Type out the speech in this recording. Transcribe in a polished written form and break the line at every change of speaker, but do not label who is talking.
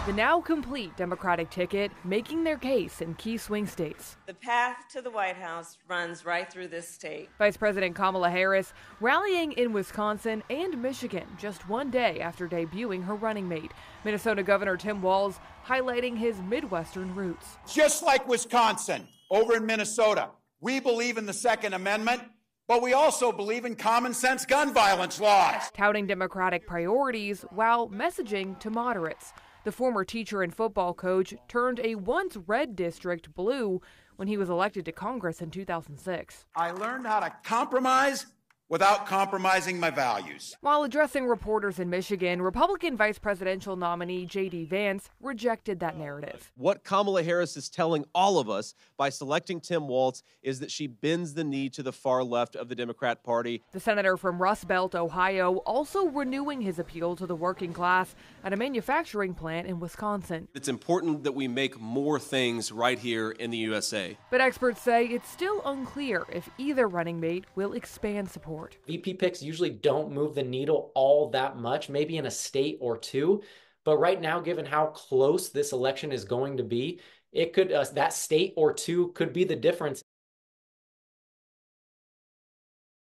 the now complete Democratic ticket making their case in key swing states.
The path to the White House runs right through this state.
Vice President Kamala Harris rallying in Wisconsin and Michigan just one day after debuting her running mate. Minnesota Governor Tim Walz highlighting his Midwestern roots.
Just like Wisconsin, over in Minnesota, we believe in the Second Amendment, but we also believe in common sense gun violence laws.
Touting Democratic priorities while messaging to moderates. The former teacher and football coach turned a once red district blue when he was elected to Congress in 2006.
I learned how to compromise without compromising my values.
While addressing reporters in Michigan, Republican vice presidential nominee J.D. Vance rejected that narrative.
What Kamala Harris is telling all of us by selecting Tim Walz is that she bends the knee to the far left of the Democrat Party.
The senator from Rust Belt, Ohio, also renewing his appeal to the working class at a manufacturing plant in Wisconsin.
It's important that we make more things right here in the USA.
But experts say it's still unclear if either running mate will expand support.
VP picks usually don't move the needle all that much, maybe in a state or two. But right now, given how close this election is going to be, it could that state or two could be the difference.